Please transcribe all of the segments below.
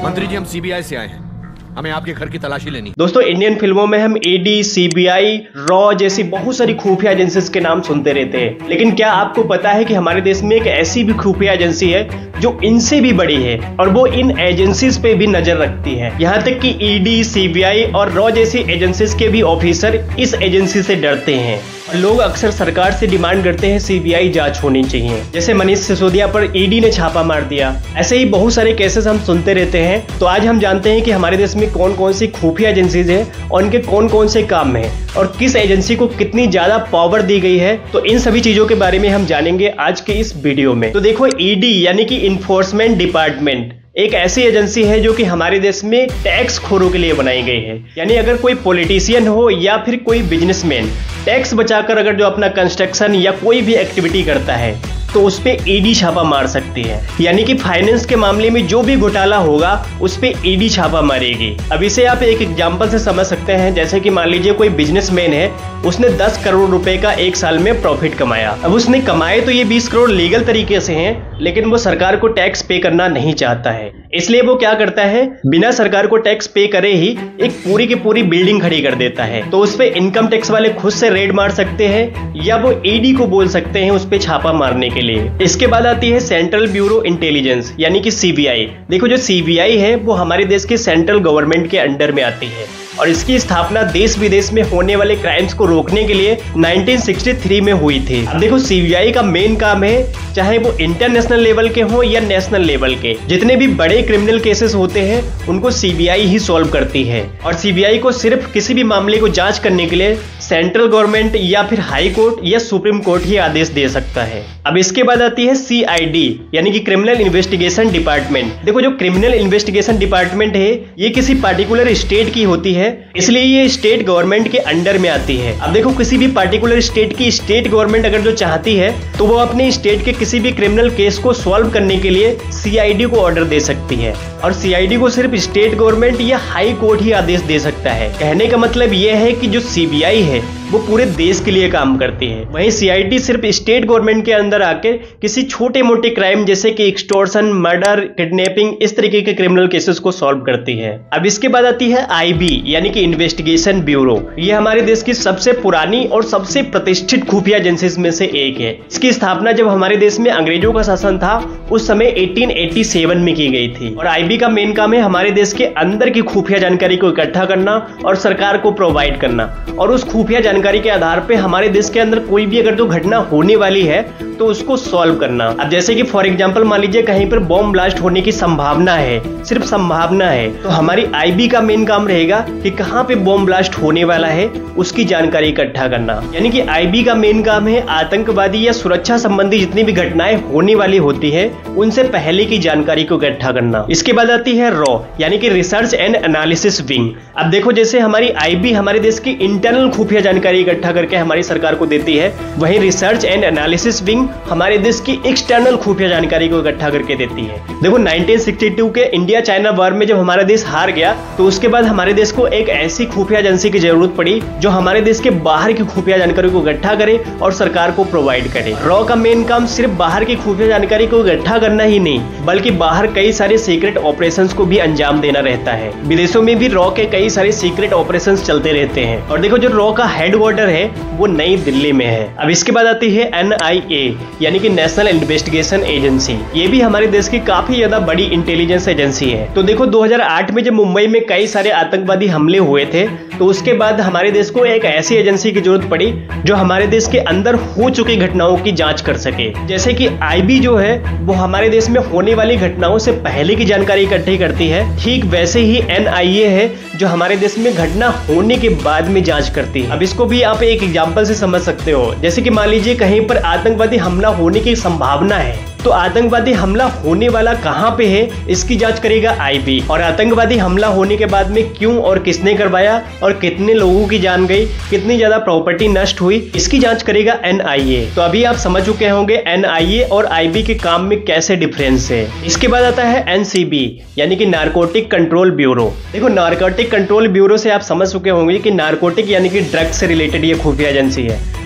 मंत्री जी, हम सीबीआई से आए हैं, हमें आपके घर की तलाशी लेनी। दोस्तों, इंडियन फिल्मों में हम ईडी, सीबीआई, रॉ जैसी बहुत सारी खुफिया एजेंसीज के नाम सुनते रहते हैं, लेकिन क्या आपको पता है कि हमारे देश में एक ऐसी भी खुफिया एजेंसी है जो इनसे भी बड़ी है और वो इन एजेंसीज पे भी नजर रखती है। यहाँ तक कि ईडी, सीबीआई और रॉ जैसी एजेंसीज के भी ऑफिसर इस एजेंसी से डरते हैं। लोग अक्सर सरकार से डिमांड करते हैं सीबीआई जांच होनी चाहिए। जैसे मनीष सिसोदिया पर ईडी ने छापा मार दिया, ऐसे ही बहुत सारे केसेस हम सुनते रहते हैं। तो आज हम जानते हैं कि हमारे देश में कौन कौन सी खुफिया एजेंसीज हैं और उनके कौन कौन से काम हैं और किस एजेंसी को कितनी ज्यादा पावर दी गई है। तो इन सभी चीजों के बारे में हम जानेंगे आज के इस वीडियो में। तो देखो, ईडी यानी कि इन्फोर्समेंट डिपार्टमेंट एक ऐसी एजेंसी है जो कि हमारे देश में टैक्स खोरों के लिए बनाई गई है। यानी अगर कोई पॉलिटिशियन हो या फिर कोई बिजनेसमैन टैक्स बचाकर अगर जो अपना कंस्ट्रक्शन या कोई भी एक्टिविटी करता है तो उस पे ईडी छापा मार सकती है। यानी कि फाइनेंस के मामले में जो भी घोटाला होगा उस पे ईडी छापा मारेगी। अब इसे आप एक एग्जांपल से समझ सकते हैं। जैसे कि मान लीजिए कोई बिजनेसमैन है, उसने 10 करोड़ रुपए का एक साल में प्रॉफिट कमाया। अब उसने कमाए तो ये 20 करोड़ लीगल तरीके से हैं, लेकिन वो सरकार को टैक्स पे करना नहीं चाहता है। इसलिए वो क्या करता है, बिना सरकार को टैक्स पे करे ही एक पूरी की पूरी बिल्डिंग खड़ी कर देता है। तो उस पे इनकम टैक्स वाले खुद से रेड मार सकते हैं या वो ईडी को बोल सकते हैं उस पे छापा मारने के लिए। इसके बाद आती है सेंट्रल ब्यूरो इंटेलिजेंस यानी कि सीबीआई। देखो, जो सीबीआई है वो हमारे देश के सेंट्रल गवर्नमेंट के अंडर में आती है और इसकी स्थापना देश विदेश में होने वाले क्राइम्स को रोकने के लिए 1963 में हुई थी। अब देखो, सीबीआई का मेन काम है, चाहे वो इंटरनेशनल लेवल के हो या नेशनल लेवल के, जितने भी बड़े क्रिमिनल केसेस होते हैं उनको सीबीआई ही सॉल्व करती है। और सीबीआई को सिर्फ किसी भी मामले को जांच करने के लिए सेंट्रल गवर्नमेंट या फिर हाई कोर्ट या सुप्रीम कोर्ट ही आदेश दे सकता है। अब इसके बाद आती है सीआईडी यानी कि क्रिमिनल इन्वेस्टिगेशन डिपार्टमेंट। देखो, जो क्रिमिनल इन्वेस्टिगेशन डिपार्टमेंट है ये किसी पार्टिकुलर स्टेट की होती है, इसलिए ये स्टेट गवर्नमेंट के अंडर में आती है। अब देखो, किसी भी पार्टिकुलर स्टेट की स्टेट गवर्नमेंट अगर जो चाहती है तो वो अपने स्टेट के किसी भी क्रिमिनल केस को सॉल्व करने के लिए सीआईडी को ऑर्डर दे सकती है और सीआईडी को सिर्फ स्टेट गवर्नमेंट या हाई कोर्ट ही आदेश दे सकता है। कहने का मतलब ये है कि जो सीबीआई है वो पूरे देश के लिए काम करती है, वहीं सीआईडी सिर्फ स्टेट गवर्नमेंट के अंदर आकर किसी छोटे मोटे क्राइम जैसे कि एक्सटॉर्शन, मर्डर, किडनैपिंग इस तरीके के क्रिमिनल केसेस को सॉल्व करती है। अब इसके बाद आती है आईबी यानी कि इन्वेस्टिगेशन ब्यूरो। ये हमारे देश की सबसे पुरानी और सबसे प्रतिष्ठित खुफिया एजेंसीज में से एक है। इसकी स्थापना जब हमारे देश में अंग्रेजों का शासन था उस समय 1887 में की गई थी और आईबी का मेन काम है हमारे देश के अंदर की खुफिया जानकारी को इकट्ठा करना और सरकार को प्रोवाइड करना और उस खुफिया जानकारी के आधार पे हमारे देश के अंदर कोई भी अगर जो घटना होने वाली है तो उसको सॉल्व करना। अब जैसे कि फॉर एग्जांपल मान लीजिए कहीं पर बॉम्ब ब्लास्ट होने की संभावना है, सिर्फ संभावना है, तो हमारी आईबी का मेन काम रहेगा कि कहां पे बॉम्ब ब्लास्ट होने वाला है उसकी जानकारी इकट्ठा करना। यानी कि आईबी का मेन काम है आतंकवादी या सुरक्षा संबंधी जितनी भी घटनाएं होने वाली होती है उनसे पहले की जानकारी को इकट्ठा करना। इसके बाद आती है रॉ यानी कि रिसर्च एंड एनालिसिस विंग। अब देखो, जैसे हमारी आईबी हमारे देश की इंटरनल खुफिया जानकारी इकट्ठा करके हमारी सरकार को देती है, वहीं रिसर्च एंड एनालिसिस विंग हमारे देश की एक्सटर्नल खुफिया जानकारी को इकट्ठा करके देती है। देखो, 1962 के इंडिया चाइना वॉर में जब हमारा देश हार गया तो उसके बाद हमारे देश को एक ऐसी खुफिया एजेंसी की जरूरत पड़ी जो हमारे देश के बाहर की खुफिया जानकारी को इकट्ठा करे और सरकार को प्रोवाइड करे। रॉ का मेन काम सिर्फ बाहर की खुफिया जानकारी को इकट्ठा करना ही नहीं बल्कि बाहर कई सारे सीक्रेट ऑपरेशंस को भी अंजाम देना रहता है। विदेशों में भी रॉ के कई सारे सीक्रेट ऑपरेशंस चलते रहते हैं और देखो, जो रॉ का हेडक्वार्टर है वो नई दिल्ली में है। अब इसके बाद आती है एनआईए यानी कि नेशनल इन्वेस्टिगेशन एजेंसी। ये भी हमारे देश की काफी ज्यादा बड़ी इंटेलिजेंस एजेंसी है। तो देखो, 2008 में जब मुंबई में कई सारे आतंकवादी हमले हुए थे तो उसके बाद हमारे देश को एक ऐसी एजेंसी की जरूरत पड़ी जो हमारे देश के अंदर हो चुकी घटनाओं की जांच कर सके। जैसे कि आईबी जो है वो हमारे देश में होने वाली घटनाओं से पहले की जानकारी इकट्ठी करती है, ठीक वैसे ही एनआईए है जो हमारे देश में घटना होने के बाद में जांच करती है। अब इसको भी आप एक एग्जांपल से समझ सकते हो। जैसे कि मान लीजिए कहीं पर आतंकवादी हमला होने की संभावना है तो आतंकवादी हमला होने वाला कहां पे है इसकी जांच करेगा आईबी और आतंकवादी हमला होने के बाद में क्यों और किसने करवाया और कितने लोगों की जान गई, कितनी ज्यादा प्रॉपर्टी नष्ट हुई, इसकी जांच करेगा एनआईए। तो अभी आप समझ चुके होंगे एनआईए और आईबी के काम में कैसे डिफरेंस है। इसके बाद आता है एनसीबी यानी कि नारकोटिक कंट्रोल ब्यूरो। देखो, नारकोटिक कंट्रोल ब्यूरो से आप समझ चुके होंगे कि नारकोटिक यानी कि ड्रग्स से रिलेटेड ये खुफिया एजेंसी है।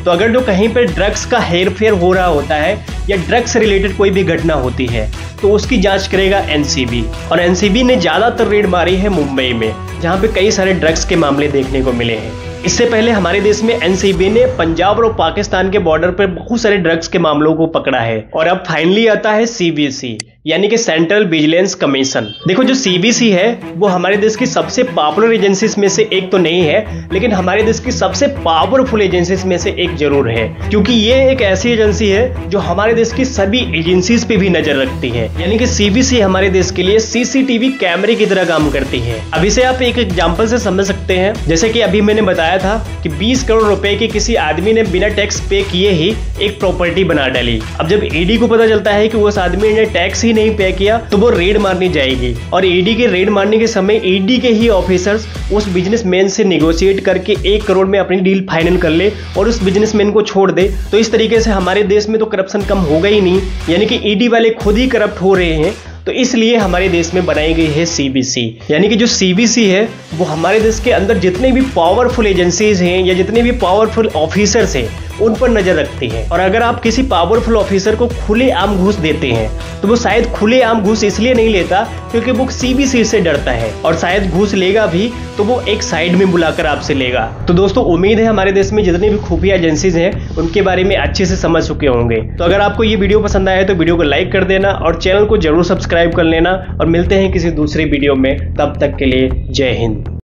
तो अगर जो कहीं पर ड्रग्स का हेरफेर हो रहा होता है या ड्रग्स से रिलेटेड कोई भी घटना होती है तो उसकी जांच करेगा एनसीबी। और एनसीबी ने ज्यादातर रेड मारी है मुंबई में, जहां पे कई सारे ड्रग्स के मामले देखने को मिले हैं। इससे पहले हमारे देश में एनसीबी ने पंजाब और पाकिस्तान के बॉर्डर पर बहुत सारे ड्रग्स के मामलों को पकड़ा है। और अब फाइनली आता है सीबीसी, यानी कि सेंट्रल विजिलेंस कमीशन। देखो, जो सीबीसी है वो हमारे देश की सबसे पॉपुलर एजेंसीज में से एक तो नहीं है, लेकिन हमारे देश की सबसे पावरफुल एजेंसीज में से एक जरूर है, क्योंकि ये एक ऐसी एजेंसी है जो हमारे देश की सभी एजेंसीज पे भी नजर रखती है। यानी कि सीबीसी हमारे देश के लिए सीसीटीवी कैमरे की तरह काम करती है। अब इसे आप एक एग्जाम्पल से समझ सकते हैं। जैसे कि अभी मैंने बताया था कि 20 करोड़ रुपए की किसी आदमी ने बिना टैक्स पे किए ही एक प्रॉपर्टी बना डाली। अब जब ईडी को पता चलता है कि उस आदमी ने टैक्स ही नहीं पे किया तो वो रेड मारनी जाएगी, और ईडी के रेड मारने के समय ईडी के ही ऑफिसर्स उस बिजनेसमैन से नेगोशिएट करके 1 करोड़ में अपनी डील फाइनल कर ले और उस बिजनेसमैन को छोड़ दे। तो इस तरीके से हमारे देश में तो करप्शन कम होगा ही नहीं, यानी कि ईडी वाले खुद ही करप्ट हो रहे हैं। तो इसलिए हमारे देश में बनाई गई है सीबीसी। यानी कि जो सीबीसी है वो हमारे देश के अंदर जितने भी पावरफुल एजेंसीज हैं या जितने भी पावरफुल ऑफिसर्स हैं उन पर नजर रखती है। और अगर आप किसी पावरफुल ऑफिसर को खुलेआम घूस देते हैं तो वो शायद खुलेआम घूस इसलिए नहीं लेता क्योंकि वो सीबीसी से डरता है, और शायद घूस लेगा भी तो वो एक साइड में बुलाकर आपसे लेगा। तो दोस्तों, उम्मीद है हमारे देश में जितनी भी खुफिया एजेंसीज हैं उनके बारे में अच्छे से समझ चुके होंगे। तो अगर आपको ये वीडियो पसंद आया तो वीडियो को लाइक कर देना और चैनल को जरूर सब्सक्राइब कर लेना, और मिलते हैं किसी दूसरे वीडियो में। तब तक के लिए जय हिंद।